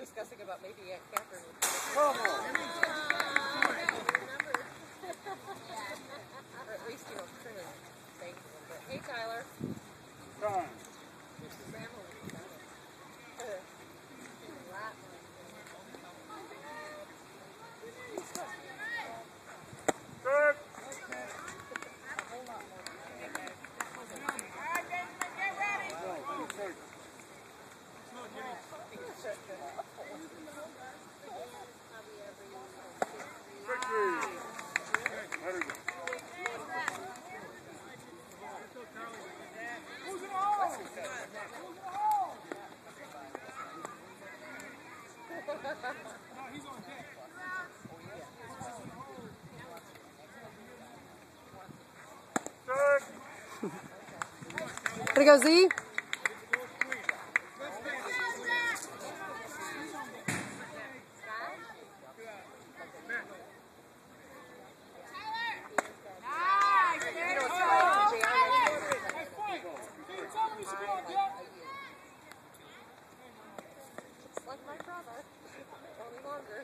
discussing about maybe Aunt Catherine would Come on. or at least, turn his face a little bit. Hey, Tyler. Time. Third. Gotta go, Z. Like my brother, only longer.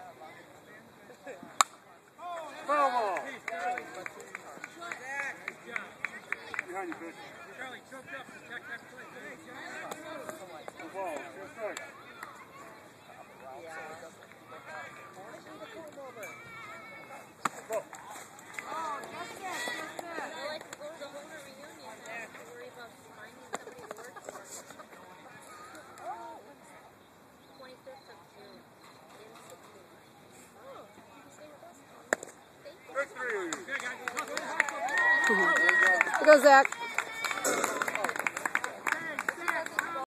Come on. Behind you, coach. Charlie, choked up. Check that play. The ball. Just strike. Go. Go, Zach.